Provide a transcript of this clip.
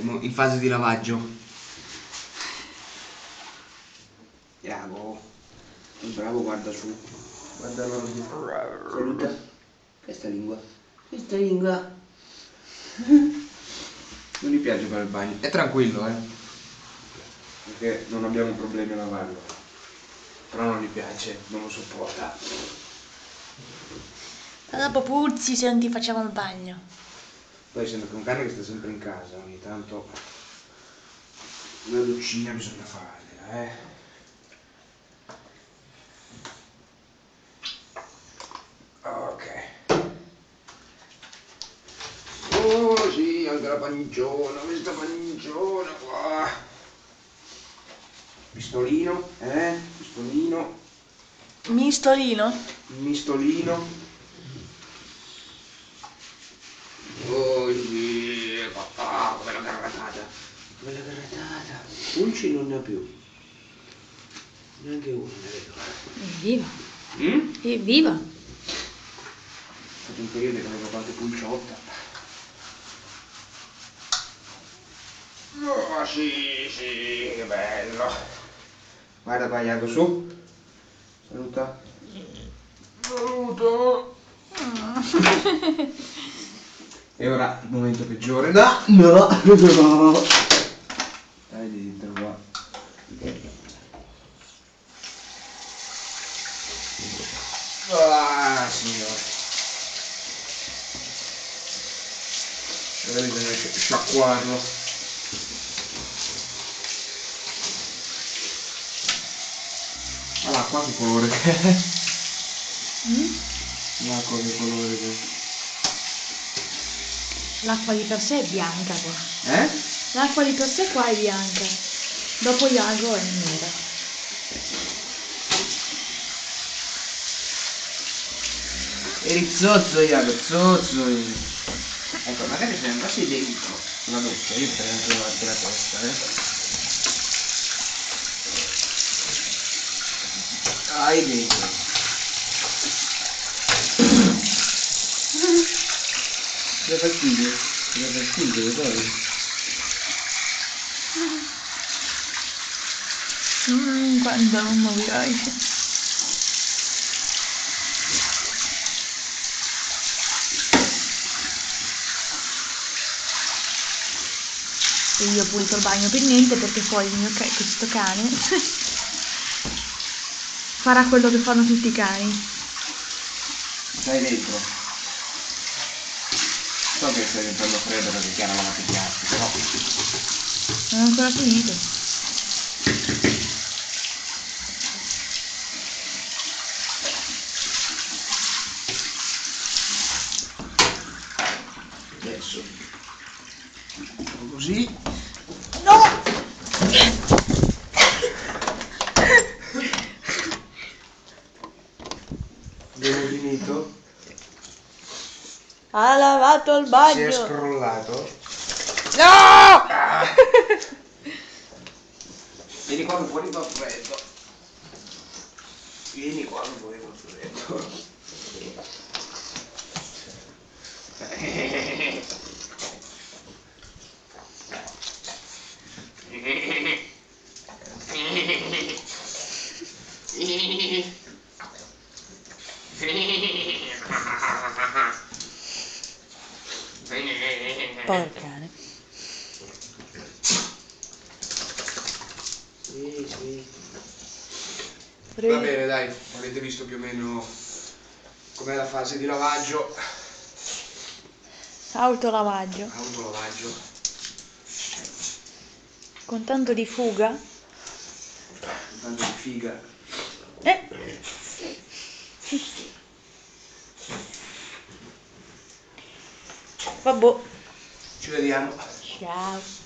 Siamo in fase di lavaggio. Bravo. Bravo, guarda su. Guarda loro. Saluta. Questa lingua. Questa lingua. Non gli piace fare il bagno. È tranquillo, perché non abbiamo problemi a lavarlo. Però non gli piace, non lo sopporta. Dopo puzzi se non ti facciamo il bagno. Poi essendo che un cane che sta sempre in casa, ogni tanto una doccia bisogna farla, Ok. Oh sì, anche la panciona, questa panciona qua. Pistolino, pistolino. Mistolino? Mistolino. Oh sì, papà, come l'ho garratata. Come l'ho garratata. Pulci non ne ha più. Neanche uno ne vedo. Evviva! Evviva! È stato un periodo che avevo qualche pulciotta. Oh sì, sì, che bello. Guarda qua, Iago, su. Saluta. Saluto. E ora il momento peggiore. No, no, no. Dai dentro qua. Ah, signore. Ora bisogna sciacquarlo. Ma l'acqua che colore che è? L'acqua che colore che è? L'acqua di per sé è bianca qua. Eh? L'acqua di per sé qua è bianca. Dopo Iago è nera. Eri zozzo, Iago, zozzo. Ecco, magari se ne andassi dentro la doccia, io potrei anche lavarti la testa, Dai dentro. Ti dà fastidio? Ti dà fastidio, lo sai? Quando non morirai. E io ho pulito il bagno per niente perché poi il mio questo cane farà quello che fanno tutti i cani. Stai dentro. So che stai diventando freddo perché Chiara lava i piatti, però. Non ho ancora finito. Adesso. Così. No! Abbiamo finito. Ha lavato il Si è bagno! scrollato. No! Ah. Vieni qua che fuori fa freddo. Vieni qua che fuori fa freddo. Porcane. Sì, sì. Va bene, dai, avete visto più o meno com'è la fase di lavaggio. Autolavaggio. Autolavaggio. Con tanto di fuga. Tanto di figa. Vabbè. Ci vediamo. Ciao.